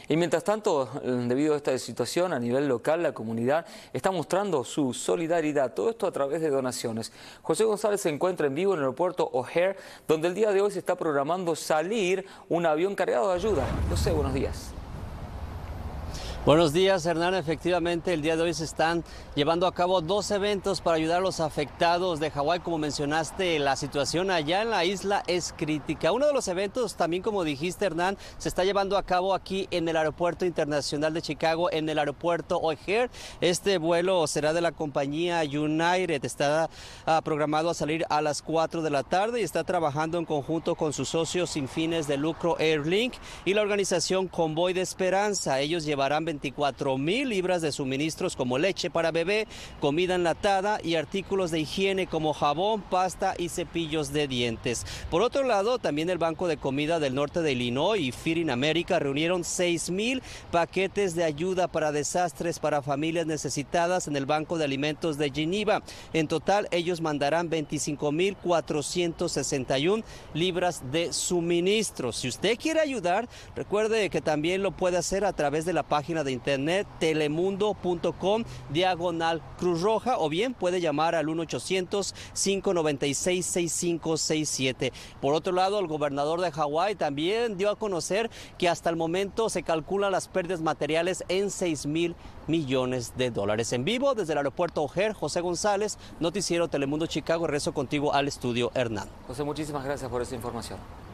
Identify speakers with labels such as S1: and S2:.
S1: Y mientras tanto, debido a esta situación a nivel local, la comunidad está mostrando su solidaridad, todo esto a través de donaciones. José González se encuentra en vivo en el aeropuerto O'Hare, donde el día de hoy se está programando salir un avión cargado de ayuda. José, buenos días.
S2: Buenos días, Hernán. Efectivamente, el día de hoy se están llevando a cabo dos eventos para ayudar a los afectados de Hawái. Como mencionaste, la situación allá en la isla es crítica. Uno de los eventos, también como dijiste, Hernán, se está llevando a cabo aquí en el Aeropuerto Internacional de Chicago, en el aeropuerto O'Hare. Este vuelo será de la compañía United. Está programado a salir a las 4 de la tarde y está trabajando en conjunto con sus socios sin fines de lucro Airlink y la organización Convoy de Esperanza. Ellos llevarán 24,000 libras de suministros como leche para bebé, comida enlatada y artículos de higiene como jabón, pasta y cepillos de dientes. Por otro lado, también el Banco de Comida del Norte de Illinois y Feeding America reunieron 6,000 paquetes de ayuda para desastres para familias necesitadas en el Banco de Alimentos de Geneva. En total, ellos mandarán 25,461 libras de suministros. Si usted quiere ayudar, recuerde que también lo puede hacer a través de la página de internet telemundo.com/Cruz Roja, o bien puede llamar al 1-800-596-6567. Por otro lado, el gobernador de Hawái también dio a conocer que hasta el momento se calculan las pérdidas materiales en $6,000 millones. En vivo desde el aeropuerto O'Hare, José González, Noticiero Telemundo Chicago. Regreso contigo al estudio, Hernán.
S1: José, muchísimas gracias por esa información.